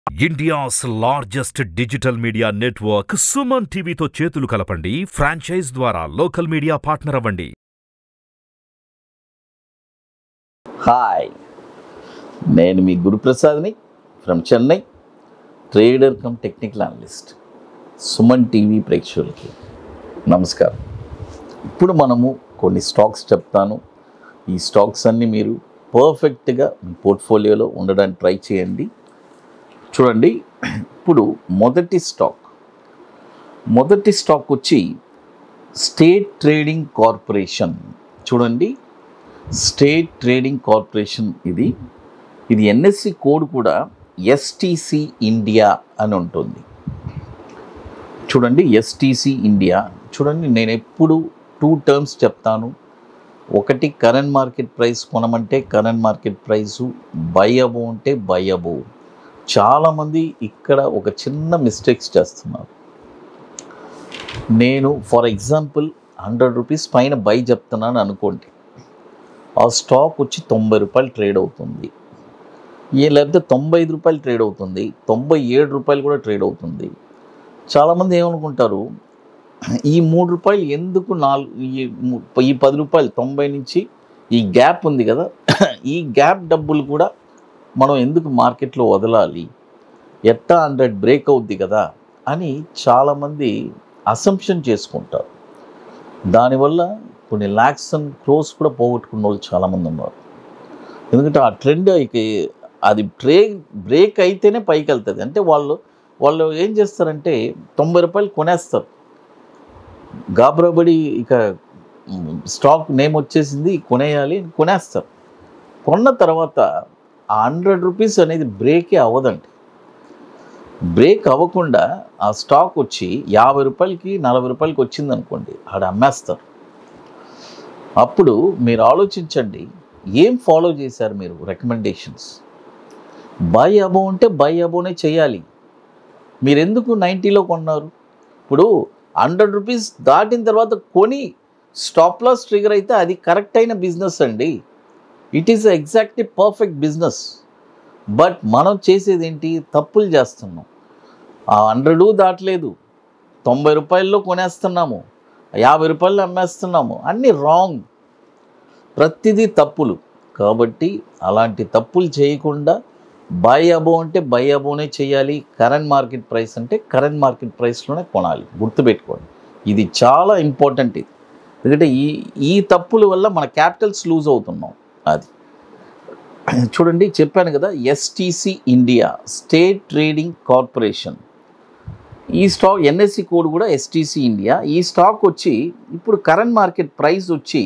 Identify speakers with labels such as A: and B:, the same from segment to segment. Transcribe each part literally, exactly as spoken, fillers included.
A: India's largest digital media network SumanTV తో చేతులు కలపండి. ఫ్రాంచైజ్ ద్వారా లోకల్ మీడియా పార్ట్నర్ అవ్వండి.
B: హాయ్, నేను మీ గురు ప్రసాద్ని from Chennai, trader cum technical analyst. Suman TV ప్రేక్షకులకి నమస్కారం. ఇప్పుడు మనము కొన్ని స్టాక్స్ చెప్తాను. ఈ స్టాక్స్ అన్నీ మీరు పర్ఫెక్ట్గా మీ పోర్ట్ఫోలియోలో ఉండడానికి ట్రై చేయండి. చూడండి, ఇప్పుడు మొదటి స్టాక్ మొదటి స్టాక్ వచ్చి స్టేట్ ట్రేడింగ్ కార్పొరేషన్. చూడండి, స్టేట్ ట్రేడింగ్ కార్పొరేషన్ ఇది ఇది ఎన్ఎస్సి కోడ్ కూడా ఎస్టీసీ ఇండియా అని ఉంటుంది. చూడండి, ఎస్టీసీ ఇండియా. చూడండి, నేను ఎప్పుడు టూ టర్మ్స్ చెప్తాను. ఒకటి కరెంట్ మార్కెట్ ప్రైస్ కొనమంటే current market price, buy above అంటే బై అబోవ్. చాలామంది ఇక్కడ ఒక చిన్న మిస్టేక్స్ చేస్తున్నారు. నేను ఫర్ ఎగ్జాంపుల్ హండ్రెడ్ రూపీస్ పైన బై చెప్తున్నాను అనుకోండి, ఆ స్టాక్ వచ్చి తొంభై రూపాయలు ట్రేడ్ అవుతుంది, ఏ లేకపోతే తొంభై ఐదు రూపాయలు ట్రేడ్ అవుతుంది, తొంభై ఏడు రూపాయలు కూడా ట్రేడ్ అవుతుంది. చాలామంది ఏమనుకుంటారు, ఈ మూడు రూపాయలు ఎందుకు నాలుగు ఈ పది రూపాయలు తొంభై నుంచి ఈ గ్యాప్ ఉంది కదా, ఈ గ్యాప్ డబ్బులు కూడా మనం ఎందుకు మార్కెట్లో వదలాలి, ఎట్టా హండ్రెడ్ బ్రేక్ అవుద్ది కదా అని చాలామంది అసంప్షన్ చేసుకుంటారు. దానివల్ల కొన్ని ల్యాక్స్ అండ్ క్రోస్ కూడా పోగొట్టుకున్న వాళ్ళు చాలామంది ఉన్నారు. ఎందుకంటే ఆ ట్రెండ్ ఇక అది ట్రే బ్రేక్ అయితేనే పైకి వెళ్తుంది. అంటే వాళ్ళు వాళ్ళు ఏం చేస్తారంటే తొంభై రూపాయలు కొనేస్తారు, గాబరాబడి ఇక స్టాక్ నేమ్ వచ్చేసింది కొనేయాలి కొనేస్తారు. కొన్న తర్వాత ఆ హండ్రెడ్ రూపీస్ అనేది బ్రేకే అవ్వదండి. బ్రేక్ అవ్వకుండా ఆ స్టాక్ వచ్చి యాభై రూపాయలకి నలభై రూపాయలకి వచ్చింది అనుకోండి, ఆడ అమ్మేస్తారు. అప్పుడు మీరు ఆలోచించండి, ఏం ఫాలో చేశారు మీరు రికమెండేషన్స్? బై అబోవ్ అంటే బై అబోవ్నే చేయాలి. మీరు ఎందుకు నైంటీలో కొన్నారు? ఇప్పుడు హండ్రెడ్ రూపీస్ దాటిన తర్వాత కొని స్టాప్ లాస్ ట్రిగర్ అయితే అది కరెక్ట్ అయిన బిజినెస్ అండి. It is exactly perfect business. But మనం చేసేది ఏంటి? తప్పులు చేస్తున్నాం. ఆ హండ్రెడు దాటలేదు, తొంభై రూపాయల్లో కొనేస్తున్నాము, యాభై రూపాయలు అమ్మేస్తున్నాము, అన్నీ రాంగ్, ప్రతిదీ తప్పులు. కాబట్టి అలాంటి తప్పులు చేయకుండా బై అబోవ్ అంటే బై అబోవ్నే చేయాలి, కరెంట్ మార్కెట్ ప్రైస్ అంటే కరెంట్ మార్కెట్ ప్రైస్లోనే కొనాలి. గుర్తుపెట్టుకోండి, ఇది చాలా ఇంపార్టెంట్. ఇది ఎందుకంటే ఈ ఈ తప్పుల వల్ల మన క్యాపిటల్స్ లూజ్ అవుతున్నాం. అది చూడండి, చెప్పాను కదా, STC India, State Trading Corporation. ఈ స్టాక్ ఎన్ఎస్సి కోడ్ కూడా ఎస్టీసీ ఇండియా. ఈ స్టాక్ వచ్చి ఇప్పుడు కరెంట్ మార్కెట్ ప్రైస్ వచ్చి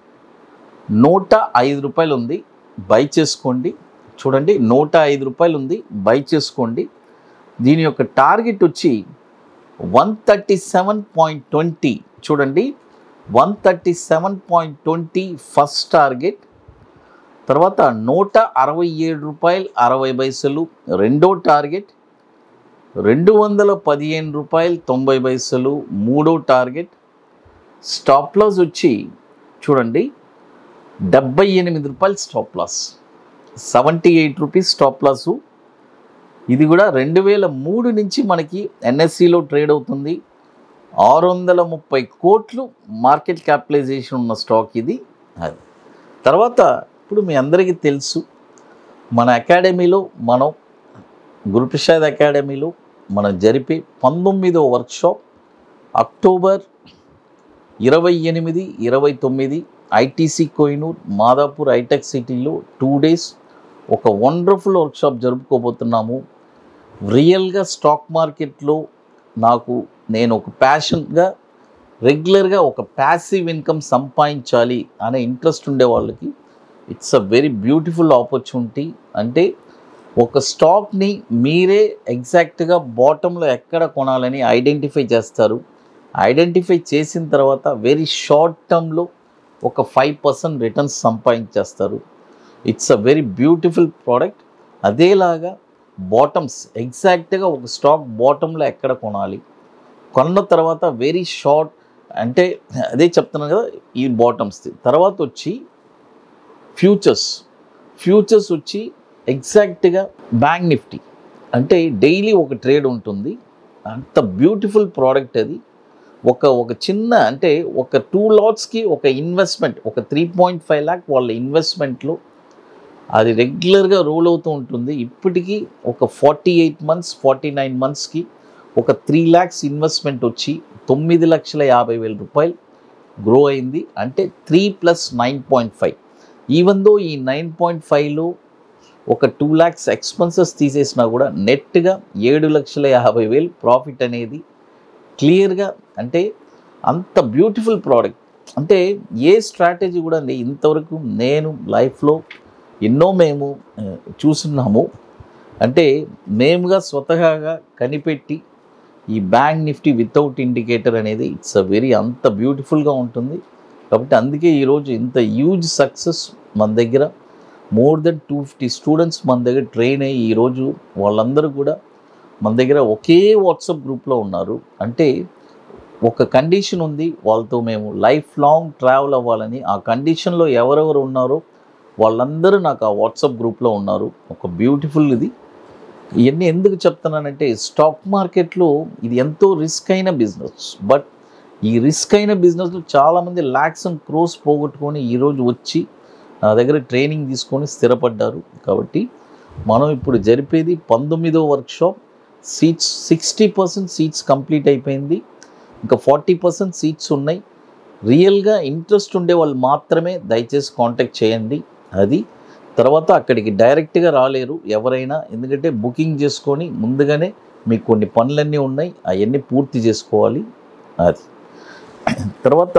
B: నూట ఐదు రూపాయలు ఉంది, బై చేసుకోండి. చూడండి, నూట ఐదు రూపాయలు ఉంది, బై చేసుకోండి. దీని యొక్క టార్గెట్ వచ్చి one thirty seven point twenty. చూడండి, one thirty seven point twenty first target. తర్వాత నూట అరవై ఏడు రూపాయలు అరవై పైసలు రెండో టార్గెట్. రెండు వందల పదిహేను రూపాయలు తొంభై పైసలు మూడో టార్గెట్. స్టాప్ లాస్ వచ్చి చూడండి డెబ్బై ఎనిమిది రూపాయలు stop loss, seventy eight rupees stop loss. ఇది కూడా రెండు వేల మూడు నుంచి మనకి ఎన్ఎస్సిలో ట్రేడ్ అవుతుంది. ఆరు వందల ముప్పై కోట్లు మార్కెట్ క్యాపిటలైజేషన్ ఉన్న స్టాక్ ఇది. అది తర్వాత ఇప్పుడు మీ అందరికీ తెలుసు, మన అకాడమీలో మనం గురుప్రసాద్ అకాడమీలో మనం జరిపే పంతొమ్మిదో వర్క్షాప్ అక్టోబర్ ఇరవై ఎనిమిది ఇరవై తొమ్మిది ఐటీసీ కోహినూర్ మాదాపూర్ హైటెక్ సిటీలో టూ డేస్ ఒక వండర్ఫుల్ వర్క్షాప్ జరుపుకోబోతున్నాము. రియల్గా స్టాక్ మార్కెట్లో నాకు నేను ఒక ప్యాషన్గా రెగ్యులర్గా ఒక ప్యాసివ్ ఇన్కమ్ సంపాదించాలి అనే ఇంట్రెస్ట్ ఉండే వాళ్ళకి it's a very beautiful opportunity. అంటే ఒక స్టాక్ని మీరే ఎగ్జాక్ట్గా బాటంలో ఎక్కడ కొనాలని ఐడెంటిఫై చేస్తారు. ఐడెంటిఫై చేసిన తర్వాత వెరీ షార్ట్ టర్మ్లో ఒక ఫైవ్ పర్సెంట్ రిటర్న్స్ సంపాదించేస్తారు. It's a very beautiful product. అదేలాగా బాటమ్స్ ఎగ్జాక్ట్గా ఒక స్టాక్ బాటంలో ఎక్కడ కొనాలి, కొన్న తర్వాత వెరీ షార్ట్ అంటే అదే చెప్తున్నాను కదా, ఈ బాటమ్స్. తర్వాత వచ్చి ఫ్యూచర్స్ ఫ్యూచర్స్ వచ్చి ఎగ్జాక్ట్గా బ్యాంక్ నిఫ్టీ అంటే డైలీ ఒక ట్రేడ్ ఉంటుంది. అంత బ్యూటిఫుల్ ప్రోడక్ట్ అది. ఒక ఒక చిన్న అంటే ఒక టూ లాట్స్కి ఒక ఇన్వెస్ట్మెంట్ ఒక త్రీ పాయింట్ ఫైవ్ ల్యాక్ వాళ్ళ ఇన్వెస్ట్మెంట్లో అది రెగ్యులర్గా రోల్ అవుతూ ఉంటుంది. ఇప్పటికీ ఒక forty eight months forty nine మంత్స్కి ఒక త్రీ ల్యాక్స్ ఇన్వెస్ట్మెంట్ వచ్చి తొమ్మిది లక్షల యాభై వేల రూపాయలు గ్రో అయింది. అంటే three plus nine point five even though ఈ నైన్ పాయింట్ ఫైవ్లో ఒక టూ ల్యాక్స్ ఎక్స్పెన్సెస్ తీసేసినా కూడా నెట్గా ఏడు లక్షల యాభై వేలు ప్రాఫిట్ అనేది క్లియర్గా. అంటే అంత బ్యూటిఫుల్ ప్రోడక్ట్. అంటే ఏ స్ట్రాటజీ కూడా అండి ఇంతవరకు నేను లైఫ్లో ఎన్నో మేము చూస్తున్నాము. అంటే మేముగా స్వతహాగా కనిపెట్టి ఈ బ్యాంక్ నిఫ్టీ వితౌట్ ఇండికేటర్ అనేది ఇట్స్ అ వెరీ అంత బ్యూటిఫుల్గా ఉంటుంది. కాబట్టి అందుకే ఈరోజు ఇంత హ్యూజ్ సక్సెస్ మన దగ్గర more than two fifty students మన దగ్గర ట్రైన్ అయ్యి ఈరోజు వాళ్ళందరూ కూడా మన దగ్గర ఒకే వాట్సాప్ గ్రూప్లో ఉన్నారు. అంటే ఒక కండిషన్ ఉంది, వాళ్ళతో మేము లైఫ్ లాంగ్ ట్రావెల్ అవ్వాలని. ఆ కండిషన్లో ఎవరెవరు ఉన్నారో వాళ్ళందరూ నాకు ఆ వాట్సాప్ గ్రూప్లో ఉన్నారు. ఒక బ్యూటిఫుల్ ఇది. ఇవన్నీ ఎందుకు చెప్తున్నానంటే స్టాక్ మార్కెట్లో ఇది ఎంతో రిస్క్ అయిన బిజినెస్. బట్ ఈ రిస్క్ అయిన బిజినెస్లో చాలామంది ల్యాక్స్ అండ్ క్రోస్ పోగొట్టుకొని ఈరోజు వచ్చి నా దగ్గర ట్రైనింగ్ తీసుకొని స్థిరపడ్డారు. కాబట్టి మనం ఇప్పుడు జరిపేది పంతొమ్మిదో workshop. Seats sixty percent seats complete అయిపోయింది. ఇంకా ఫార్టీ పర్సెంట్ సీట్స్ ఉన్నాయి. రియల్గా ఇంట్రెస్ట్ ఉండే వాళ్ళు మాత్రమే దయచేసి కాంటాక్ట్ చేయండి. అది తర్వాత అక్కడికి డైరెక్ట్గా రాలేరు ఎవరైనా, ఎందుకంటే బుకింగ్ చేసుకొని ముందుగానే మీకు కొన్ని పనులన్నీ ఉన్నాయి, అవన్నీ పూర్తి చేసుకోవాలి. అది తర్వాత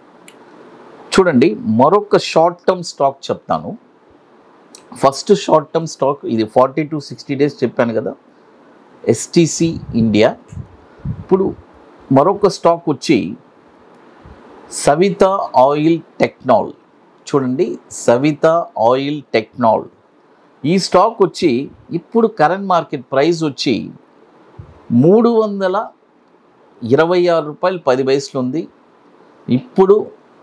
B: చూడండి మరొక షార్ట్ టర్మ్ స్టాక్ చెప్తాను. ఫస్ట్ షార్ట్ టర్మ్ స్టాక్ ఇది ఫార్టీ టు సిక్స్టీ డేస్ చెప్పాను కదా, ఎస్టీసీ ఇండియా. ఇప్పుడు మరొక స్టాక్ వచ్చి సవిత ఆయిల్ టెక్నాల్. చూడండి సవిత ఆయిల్ టెక్నాల్. ఈ స్టాక్ వచ్చి ఇప్పుడు కరెంట్ మార్కెట్ ప్రైస్ వచ్చి మూడు వందల ఇరవై ఆరు రూపాయలు పది పైసలు ఉంది. ఇప్పుడు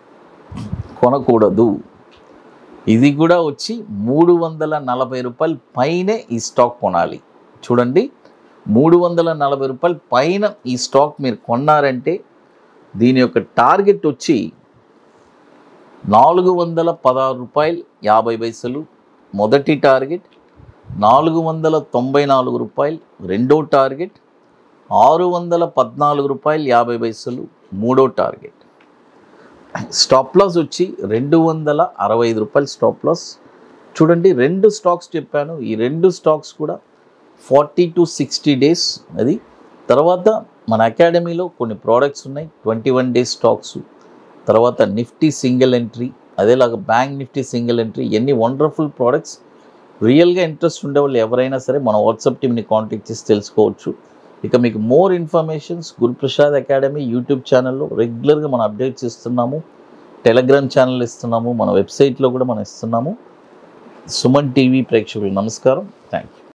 B: కొనకూడదు. ఇది కూడా వచ్చి మూడు వందల నలభై రూపాయల పైనే ఈ స్టాక్ కొనాలి. చూడండి మూడు వందల నలభై రూపాయల పైన ఈ స్టాక్ మీరు కొన్నారంటే దీని యొక్క టార్గెట్ వచ్చి నాలుగు వందల పదహారు రూపాయలు యాభై పైసలు మొదటి టార్గెట్, నాలుగు వందల తొంభై నాలుగు రూపాయలు రెండో టార్గెట్, ఆరు వందల పద్నాలుగు రూపాయలు యాభై పైసలు మూడో టార్గెట్. స్టాప్ లాస్ వచ్చి రెండు వందల అరవై ఐదు రూపాయలు స్టాప్ లాస్. చూడండి రెండు స్టాక్స్ చెప్పాను, ఈ రెండు స్టాక్స్ కూడా ఫార్టీ టు సిక్స్టీ డేస్. అది తర్వాత మన అకాడమీలో కొన్ని ప్రోడక్ట్స్ ఉన్నాయి, ట్వంటీ వన్ డేస్ స్టాక్స్, తర్వాత నిఫ్టీ సింగిల్ ఎంట్రీ, అదేలాగా బ్యాంక్ నిఫ్టీ సింగిల్ ఎంట్రీ. ఎన్ని వండర్ఫుల్ ప్రోడక్ట్స్. రియల్గా ఇంట్రెస్ట్ ఉండేవాళ్ళు ఎవరైనా సరే మన వాట్సాప్ టీమ్ని కాంటాక్ట్ చేసి తెలుసుకోవచ్చు. ఇక మీకు more informations Guruprasad academy YouTube ఛానల్లో రెగ్యులర్గా మనం అప్డేట్స్ ఇస్తున్నాము, టెలిగ్రామ్ ఛానల్ ఇస్తున్నాము, మన వెబ్సైట్లో కూడా మనం ఇస్తున్నాము. సుమన్ టీవీ ప్రేక్షకులు నమస్కారం. Thank you.